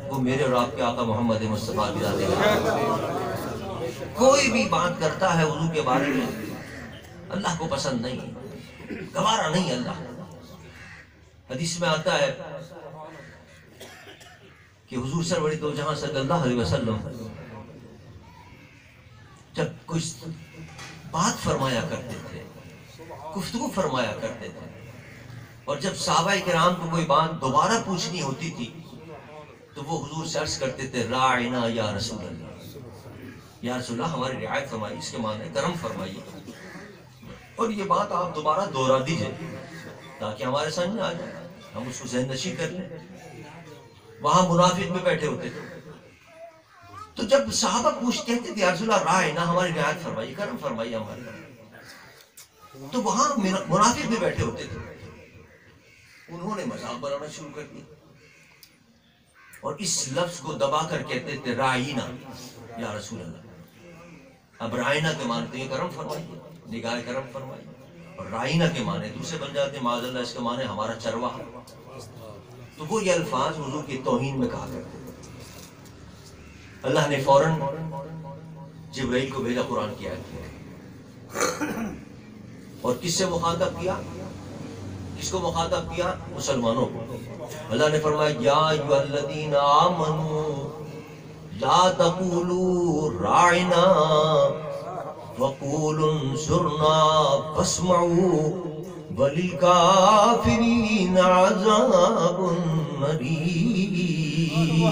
وہ میرے اور آپ کے آقا محمد مصطفیٰ کی ذات ہے۔ کوئی بھی بات کرتا ہے وضو کے بارے میں اللہ کو پسند نہیں، گوارا نہیں اللہ۔ حدیث میں آتا ہے کہ حضور سرور دو جہاں صلی اللہ علیہ وسلم جب کچھ بات فرمایا کرتے تھے، گفتگو فرمایا کرتے تھے، اور جب صحابہ کرام کو کوئی بات دوبارہ پوچھنی ہوتی تھی تو وہ حضور سے عرض کرتے تھے راعنا یا رسول اللہ، یا رسول اللہ ہماری رعایت فرمائیے، اس کے معنی کرم فرمائیے، اور یہ بات آپ دوبارہ دوہرا دیجئے تاکہ ہمارے سامنے آ جائے، ہم اس کو ذہن نشین کر لیں۔ وہاں منافق بھی بیٹھے ہوتے تھے، تو جب صحابہ پوچھتے تھے یا رسول اللہ راعنا ہماری رعایت فرمائیے، کرم فرمائیے ہمارے، تو وہاں منافق بھی بیٹھے ہوتے تھے، انہوں نے مذاق بنانا شروع کر دیا اور اس لفظ کو دبا کر کہتے تھے رائنا یا رسول اللہ۔ اب رائنا کے معنی تو یہ کرم فرمائیے، نگاہ کرم فرمائیے، اور رائنا کے معنی دوسرے بن جاتے ہیں، معاذ اللہ اس کے معنی ہمارا چرواہا۔ تو وہ یہ الفاظ وضو کی توہین میں کہا کرتے تھے۔ اللہ نے فوراً جبرائیل کو بھیجا قرآن کی آیت میں، اور کس سے مخاطب کیا؟ کس کو مخاطب کیا؟ مسلمانوں کو۔ اللہ نے فرمایا یا ایھا الذین آمنوا لا تقولوا راعنا وقولوا انظرنا واسمعوا وللکافرین عذاب الیم۔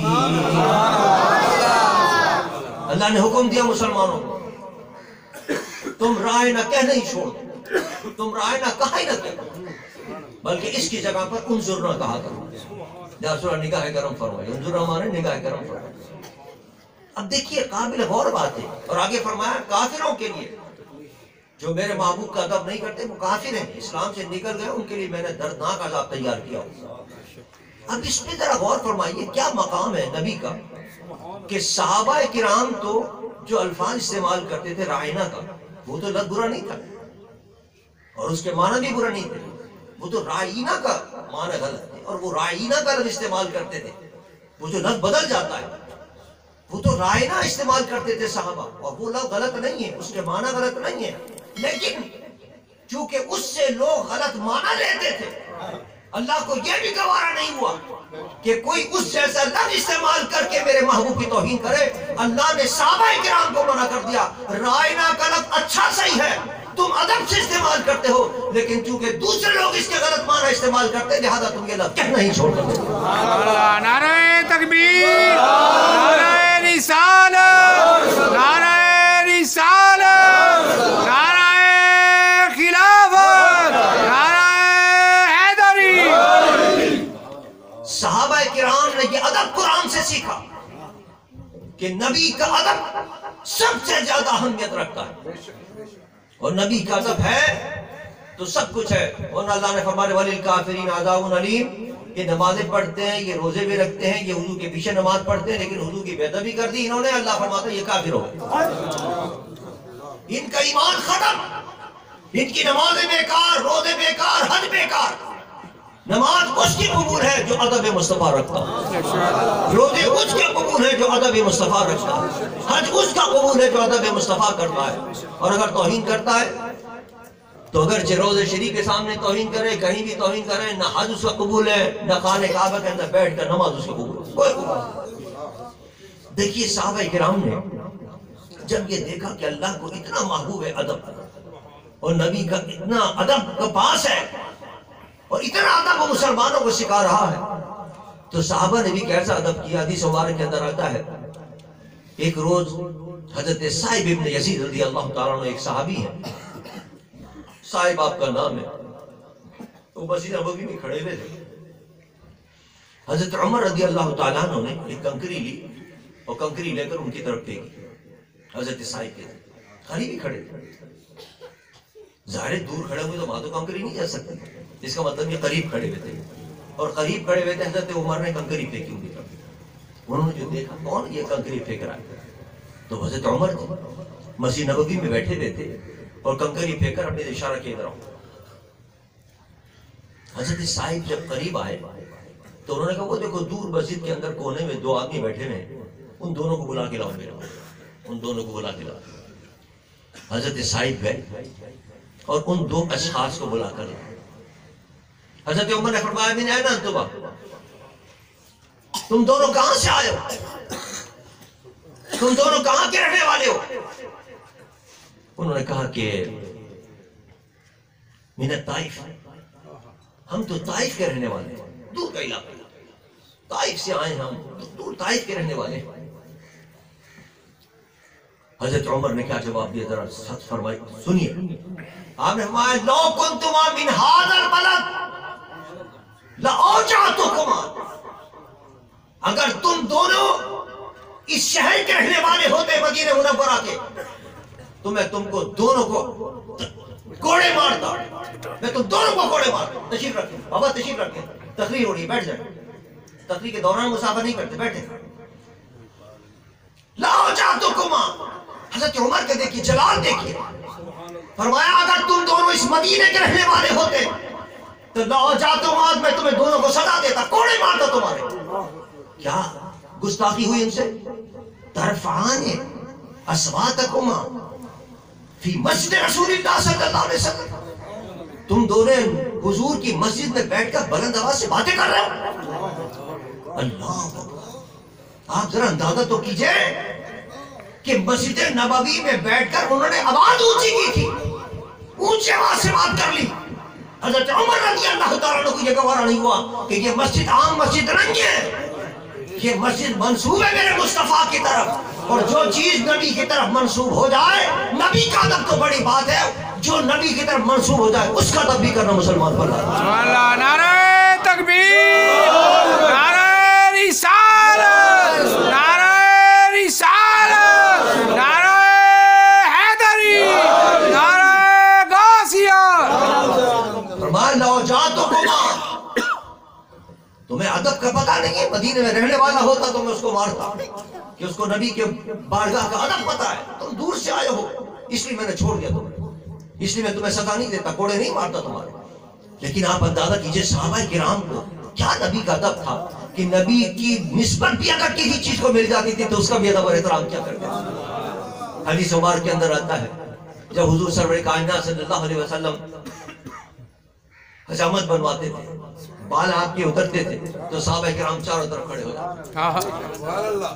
اللہ نے حکم دیا مسلمانوں کو تم رائنا کہنا ہی چھوڑ دو، تم رائنا کہا ہی نہ کرو، بلکہ اس کی جگہ پر انظرنا کہا کرو، یا رسول اللہ نگاہ کرم فرمائیے، انظرنا ہمارے نگاہ کرم فرمائیے۔ اب دیکھیے قابل غور بات ہے، اور آگے فرمایا کافروں کے لیے جو میرے محبوب کا ادب نہیں کرتے وہ کافر ہیں، اسلام سے نکل گئے، ان کے لیے میں نے دردناک عذاب تیار کیا۔ اب اس پہ ذرا غور فرمائیے کیا مقام ہے نبی کا کہ صحابہ کرام تو جو الفاظ استعمال کرتے تھے رائنا کا، وہ تو لفظ برا نہیں تھا اور اس کے معنی بھی برا نہیں تھے، وہ تو رائنا کا معنی غلط ہے، اور وہ رائنا کا لفظ استعمال کرتے تھے، وہ جو لفظ بدل جاتا ہے وہ تو رائنا استعمال کرتے تھے صحابہ، اور وہ لفظ غلط نہیں ہے، اس کے معنی غلط نہیں ہے، لیکن چونکہ اس سے لوگ غلط معنی لیتے تھے، اللہ کو یہ بھی گوارا نہیں ہوا کہ کوئی اس جیسا لفظ استعمال کر کے میرے محبوب کی توہین کرے۔ اللہ نے صحابہ کرام کو منع کر دیا، رائنا کا لفظ اچھا صحیح ہے، تم ادب سے استعمال کرتے ہو، لیکن چونکہ دوسرے لوگ اس کے غلط معنی استعمال کرتے لہذا تم یہ لفظ کہنا ہی چھوڑ دو۔ نعرہ تکبیر، نعرہ رسالت، نعرہ رسالت، نعرہ خلافت، نعرہ حیدری۔ صحابہ کرام نے یہ ادب قرآن سے سیکھا کہ نبی کا ادب سب سے زیادہ اہمیت رکھتا ہے، اور نبی کا ادب ہے تو سب کچھ ہے۔ اور اللہ نے فرمایا وَلِلْكَافِرِينَ عَذَابٌ أَلِيمٌ، یہ نمازیں پڑھتے ہیں، یہ روزے بھی رکھتے ہیں، یہ وضو کے پیچھے نماز پڑھتے ہیں، لیکن وضو کی بے ادبی کر دی انہوں نے، اللہ فرماتا ہے یہ کافر ہو گئے، ان کا ایمان ختم، ان کی نمازیں بیکار، روزے بیکار، حج بیکار۔ نماز اس کی قبول ہے جو ادب مصطفیٰ رکھتا ہے، روزے اس کا قبول ہے جو ادب مصطفیٰ رکھتا ہے، حج اس کا قبول ہے جو ادب مصطفیٰ کرتا ہے۔ اور اگر توہین کرتا ہے تو اگرچہ روزے شریف کے سامنے توہین کرے، کہیں بھی توہین کرے، نہ حج اس کا قبول ہے، نہ خانہ کعبہ کے اندر بیٹھ کر نماز اس کا قبول ہے، کوئی قبول نہیں۔ دیکھیے صحابہ کرام نے جب یہ دیکھا کہ اللہ کو اتنا محبوب ہے ادب، اور نبی کا اتنا ادب کا پاس ہے، اور اتنا ادب وہ مسلمانوں کو سکھا رہا ہے، تو صحابہ نے بھی کیسا ادب کیا۔ حدیث مبارک کے اندر آتا ہے ایک روز حضرت صاحب ابن یزید رضی اللہ تعالیٰ عنہ ایک صحابی ہے، صاحب آپ کا نام ہے، وہ مسجد نبوی میں کھڑے ہوئے تھے، حضرت عمر رضی اللہ تعالیٰ عنہ نے ایک کنکری لی اور کنکری لے کر ان کی طرف پھینکی، حضرت صاحب کے قریب ہی کھڑے تھے، ظاہر دور کھڑے ہوئے تو وہاں تو کنکری نہیں جا سکتی، اس کا مطلب یہ قریب کھڑے ہوئے تھے، اور قریب کھڑے ہوئے تھے حضرت عمر نے کنکری پھینکی ان کی طرف، انہوں نے جو دیکھا کون یہ کنکری پھینک رہا ہے، تو حضرت عمر تھے، مسجد نبوی میں بیٹھے ہوئے تھے اور کنکری پھینک کر اپنے اشارہ کیے ادھر آؤ۔ حضرت صاحب جب قریب آئے تو انہوں نے کہا وہ دیکھو دور مسجد کے اندر کونے میں 2 آدمی بیٹھے ہوئے ہیں، ان دونوں کو بلا کے لاؤ میرے پاس، ان دونوں کو بلا کے لاؤ۔ حضرت صاحب گئے اور ان 2 اشخاص کو بلا کر لائے۔ حضرت عمر نے فرمایا من این انتما، تم دونوں کہاں سے آئے ہو؟ تم دونوں کہاں کے رہنے والے ہو؟ انہوں نے کہا کہ من الطائف، ہم تو طائف کے رہنے والے ہیں، دور کا علاقہ، طائف سے آئے ہم، دور طائف کے رہنے والے ہیں۔ حضرت عمر نے کیا جواب دیا ذرا سچ فرمائی سنیے۔ آپ نے فرمایا لو کنتما من ھذا البلد لاوجعتکما، اگر تم دونوں اس شہر کے رہنے والے ہوتے مدینہ منورہ کے تو میں تم کو دونوں کو کوڑے مارتا، میں تم دونوں کو کوڑے مارتا۔ تشریف رکھیں بابا، تشریف رکھیں، تقریر ہو رہی ہے، بیٹھ جائیں، تقریر کے دوران مسافہ نہیں کرتے، بیٹھیں۔ لاوجعتکما، حضرت عمر کے دیکھیے جلال دیکھیے، فرمایا اگر تم دونوں اس مدینے کے رہنے والے ہوتے تو لاوجعتکما، میں تمہیں دونوں کو سزا دیتا، کوڑے مارتا تمہارے۔ کیا گستاخی ہوئی ان سے؟ ترفعان اصواتکما فی مسجد رسول اللہ صلی اللہ علیہ وسلم، تم دونوں حضور کی مسجد میں بیٹھ کر بلند آواز سے باتیں کر رہے ہو۔ اللہ، آپ ذرا اندازہ تو کیجئے کہ مسجد نبوی میں بیٹھ کر انہوں نے آواز اونچی کی تھی، اونچی آواز سے بات کر لی۔ حضرت عمر رضی اللہ تعالیٰ عنہ کو یہ گوارا نہیں ہوا کہ یہ مسجد عام مسجد نہیں ہے، یہ مسجد منسوب ہے میرے مصطفیٰ کی طرف، اور جو چیز نبی کی طرف منسوب ہو جائے، نبی کا ادب تو بڑی بات ہے، جو نبی کی طرف منسوب ہو جائے اس کا ادب بھی کرنا مسلمان پر ہے۔ نعرہ تکبیر، نعرہ رسالت، نعرہ رسالت، نعرہ حیدری، نعرہ غازیہ۔ فرمایا لاوجعتکما، تمہیں ادب کا پتہ نہیں ہے؟ مدینے میں رہنے والا ہوتا تو میں اس کو مارتا، کہ اس کو نبی کے بارگاہ کا ادب پتہ ہے، تم دور سے آئے ہو اس لیے میں نے چھوڑ دیا تمہیں، اس لیے میں تمہیں سزا نہیں دیتا، کوڑے نہیں مارتا تمہارے۔ لیکن آپ اندازہ کیجئے صحابہ کرام کو کیا نبی کا ادب تھا کہ نبی کی نسبت بھی اگر کسی چیز کو مل جاتی تھی تو اس کا بھی ادب اور احترام کیا کرتے تھے۔ حدیث مبارک کے اندر آتا ہے جب حضور سرور کائنات صلی اللہ علیہ وسلم حجامت بنواتے تھے، بال آپ کے اترتے تھے تو صحابہ کرام چاروں طرف کھڑے ہو جاتے،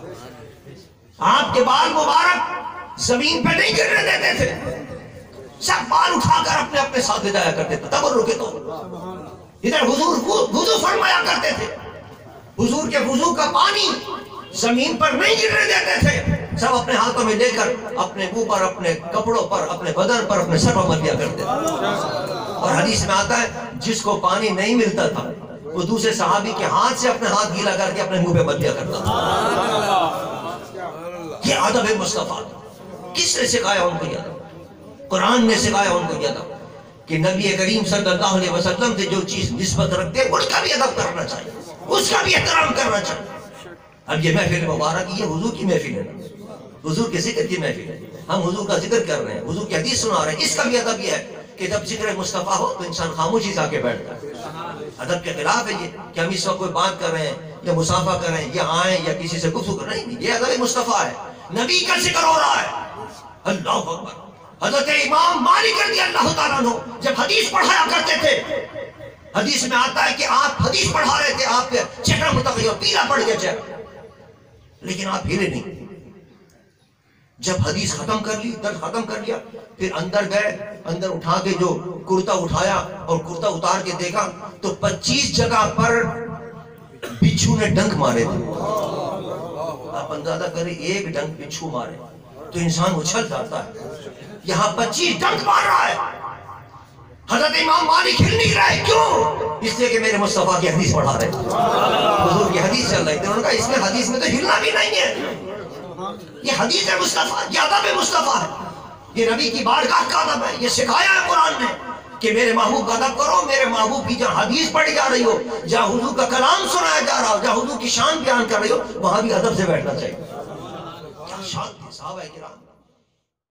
آپ کے بال مبارک زمین پہ نہیں گرنے دیتے تھے، سب بال اٹھا کر اپنے اپنے ساتھ لے جایا کرتے تھے تبرک کے طور پر۔ ادھر حضور وضو فرمایا کرتے تھے، حضور کے وضو کا پانی زمین پر نہیں گرنے دیتے تھے، سب اپنے ہاتھوں میں لے کر اپنے منہ پر، اپنے کپڑوں پر، اپنے بدن پر، اپنے سر پر مل دیا کرتے تھے۔ اور حدیث میں آتا ہے جس کو پانی نہیں ملتا تھا وہ دوسرے صحابی کے ہاتھ سے اپنے ہاتھ گیلا کر کے اپنے منہ پہ مل دیا کرتا تھا۔ یہ ادب مصطفیٰ کس نے سکھایا ان کو؟ یہ ادب قرآن نے سکھایا ان کو یہ ادب کہ نبی کریم صلی اللہ علیہ وسلم سے جو چیز نسبت رکھتے ہیں اس کا بھی ادب کرنا چاہیے، اس کا بھی احترام کرنا چاہیے۔ اب یہ محفل مبارک یہ حضور کی محفل ہے، حضور کے ذکر کی محفل ہے، ہم حضور کا ذکر کر رہے ہیں، حضور کی حدیث سنا رہے ہیں، اس کا بھی ادب یہ ہے کہ جب ذکر مصطفیٰ ہو تو انسان خاموشی سے آ کے بیٹھتا ہے۔ ادب کے خلاف ہے یہ کہ ہم اس وقت کوئی بات کر رہے ہیں یا مسافہ کر رہے ہیں یا آئیں یا کسی سے گفتگو کر رہے ہیں، یہ ادب مصطفیٰ ہے، نبی کا ذکر ہو رہا ہے۔ اللہ اکبر۔ حضرت امام مالک رضی اللہ تعالیٰ عنہ جب حدیث پڑھایا کرتے تھے، حدیث میں آتا ہے کہ آپ حدیث پڑھا رہے تھے، آپ کے چہرہ متغیر پیلا پڑ گیا چہرہ، لیکن آپ ہلے نہیں۔ جب حدیث ختم کر لی، درس ختم کر لیا، پھر اندر گئے، اندر اٹھا کے جو کرتا اٹھایا اور کرتا اتار کے دیکھا تو 25 جگہ پر بچھو نے ڈنک مارے تھے۔ آپ اندازہ کریں ایک ڈنک بچھو مارے تو انسان اچھل جاتا ہے، یہاں 25 ڈنک مار رہا ہے۔ حضرت امام مالک ہل نہیں رہے، کیوں؟ اس لیے کہ میرے مصطفیٰ کی حدیث پڑھا رہے، حضور کی حدیث چل رہی تھی۔ انہوں نے کہا اس میں حدیث میں تو ہلنا بھی نہیں ہے، یہ حدیث مصطفیٰ، یہ ادب مصطفیٰ ہے، یہ نبی کی بارگاہ کا ادب ہے، یہ سکھایا ہے قرآن نے کہ میرے محبوب کا ادب کرو، میرے محبوب کی جہاں حدیث پڑھی جا رہی ہو، جہاں حضور کا کلام سنایا جا رہا ہو، جہاں حضور کی شان بیان کر رہی ہو، وہاں بھی ادب سے بیٹھنا چاہیے۔ کیا شان تھی صحابہ کرام۔